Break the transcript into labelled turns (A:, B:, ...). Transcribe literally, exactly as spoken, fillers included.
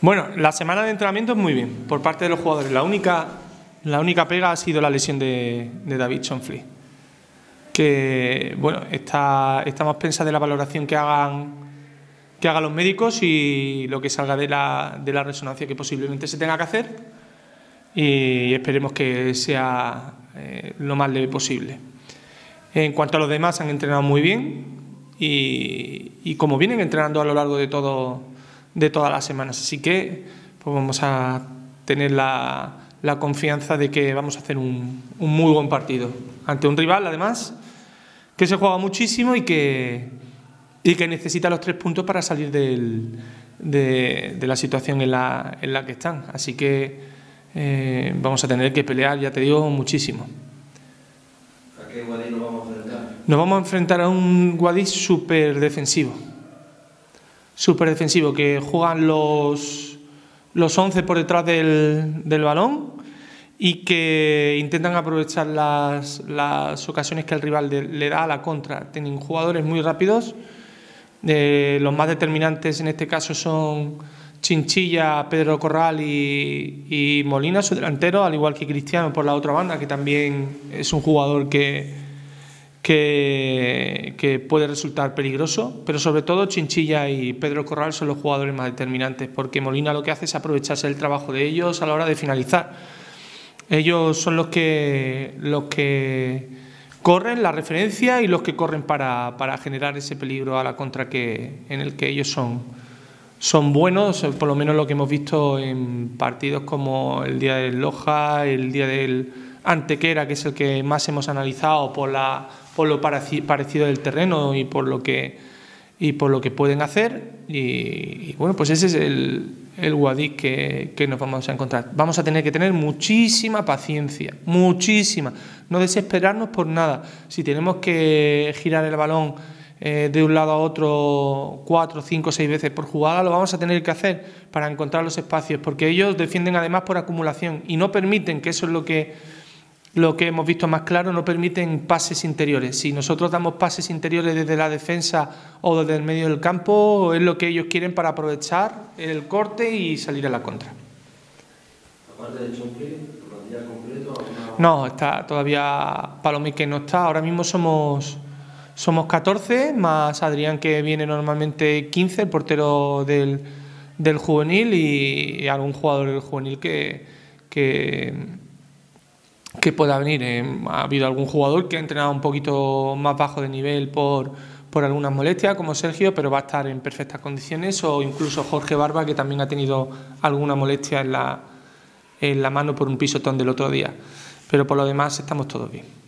A: Bueno, la semana de entrenamiento es muy bien por parte de los jugadores. La única, la única pega ha sido la lesión de, de David Schonfly, que bueno, está, estamos pensados de la valoración que hagan, que hagan los médicos y lo que salga de la, de la resonancia que posiblemente se tenga que hacer, y esperemos que sea eh, lo más leve posible. En cuanto a los demás, han entrenado muy bien y, y como vienen entrenando a lo largo de todo de todas las semanas, así que pues vamos a tener la, la confianza de que vamos a hacer un, un muy buen partido ante un rival, además, que se juega muchísimo y que, y que necesita los tres puntos para salir del, de, de la situación en la, en la que están, así que eh, vamos a tener que pelear, ya te digo, muchísimo.
B: ¿A qué Guadix nos vamos a enfrentar?
A: Nos vamos a enfrentar a un Guadix súper defensivo. Súper defensivo, que juegan los, los once por detrás del, del balón y que intentan aprovechar las, las ocasiones que el rival de, le da a la contra. Tienen jugadores muy rápidos, eh, los más determinantes en este caso son Chinchilla, Pedro Corral y, y Molina, su delantero, al igual que Cristiano por la otra banda, que también es un jugador que Que, que puede resultar peligroso, pero sobre todo Chinchilla y Pedro Corral son los jugadores más determinantes, porque Molina lo que hace es aprovecharse del trabajo de ellos a la hora de finalizar. Ellos son los que, los que corren la referencia y los que corren para, para generar ese peligro a la contra que, en el que ellos son, son buenos, por lo menos lo que hemos visto en partidos como el día del Loja, el día del Antequera, que es el que más hemos analizado por la por lo parecido del terreno y por lo que y por lo que pueden hacer, y, y bueno, pues ese es el, el Guadix que, que nos vamos a encontrar. Vamos a tener que tener muchísima paciencia, muchísima, no desesperarnos por nada. Si tenemos que girar el balón eh, de un lado a otro cuatro, cinco, seis veces por jugada, lo vamos a tener que hacer para encontrar los espacios, porque ellos defienden además por acumulación y no permiten, que eso es lo que Lo que hemos visto más claro, no permiten pases interiores. Si nosotros damos pases interiores desde la defensa o desde el medio del campo, es lo que ellos quieren para aprovechar el corte y salir a la contra.
B: Aparte de Schonfly, ¿plantilla completo? Alguna...
A: No, está todavía Palomí, que no está. Ahora mismo somos, somos catorce, más Adrián, que viene normalmente quince, el portero del, del juvenil, y, y algún jugador del juvenil que... que que pueda venir. Eh, ha habido algún jugador que ha entrenado un poquito más bajo de nivel por, por algunas molestias, como Sergio, pero va a estar en perfectas condiciones, o incluso Jorge Barba, que también ha tenido alguna molestia en la, en la mano por un pisotón del otro día. Pero por lo demás estamos todos bien.